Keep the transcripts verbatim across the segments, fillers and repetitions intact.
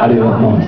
Allez, on commence.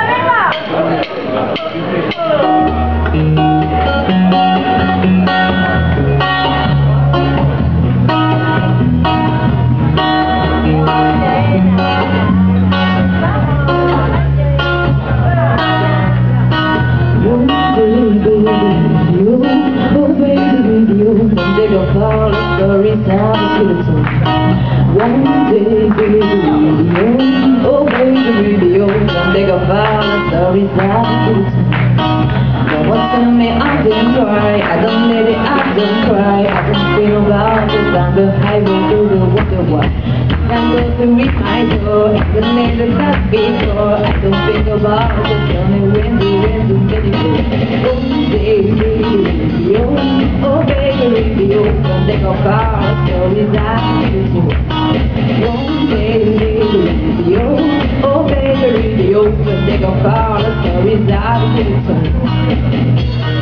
One day, baby, oh baby, radio. One day, go find the stories that you no one tell me I didn't cry. I don't let it, I don't cry. I don't feel about this. Down the highway to the water what. Can't go to reach my door. I can never that before. I don't think about it. Tell me when the when to get it. One day, radio, oh baby, radio. One day, go find the stories that you One day, radio, oh baby, radio. When they go far, the stories that you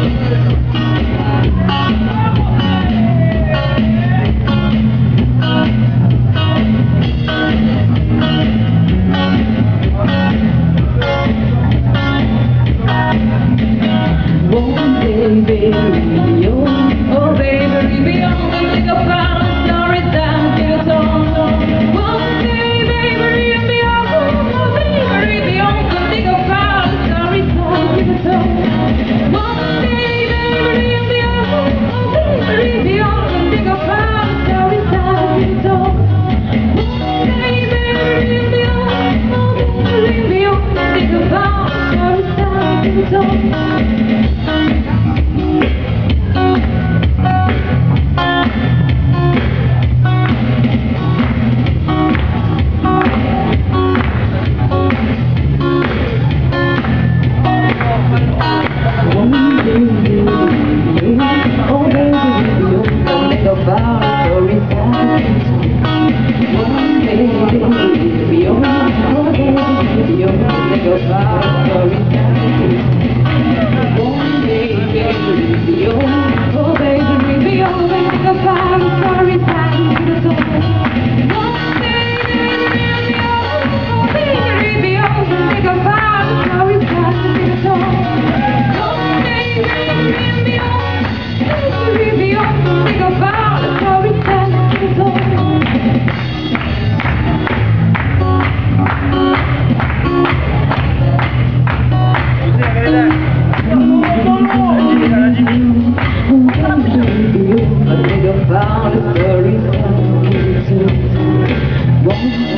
One day, baby, radio, oh baby, radio. When they go far, the stories that you One day, baby, radio, oh baby, radio. When they go far, the stories that you One day, baby, radio, oh baby, radio. When they go far, the stories that you One day, baby, radio, oh baby, radio. When they go far, the stories that you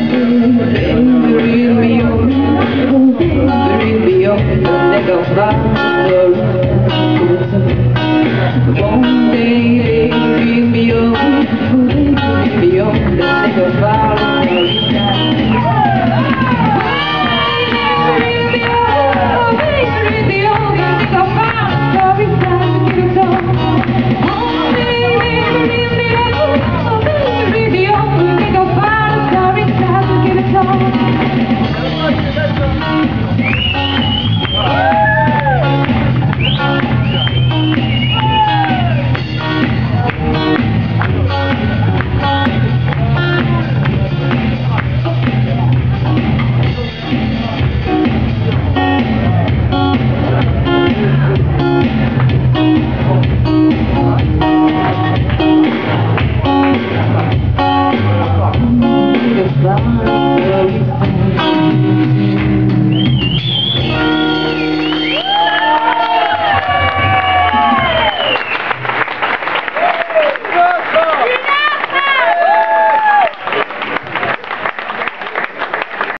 Bye.